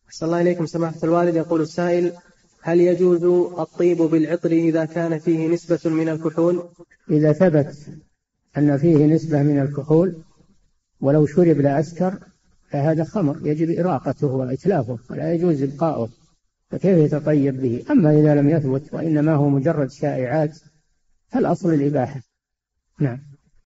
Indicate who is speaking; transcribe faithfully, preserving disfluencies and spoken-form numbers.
Speaker 1: صلى الله عليكم سماحة الوالد. يقول السائل: هل يجوز الطيب بالعطر إذا كان فيه نسبة من الكحول؟
Speaker 2: إذا ثبت أن فيه نسبة من الكحول ولو شرب لا أسكر فهذا خمر يجب إراقته وإتلافه ولا يجوز إبقاؤه، فكيف يتطيب به؟ أما إذا لم يثبت وإنما هو مجرد شائعات فالأصل الإباحة. نعم.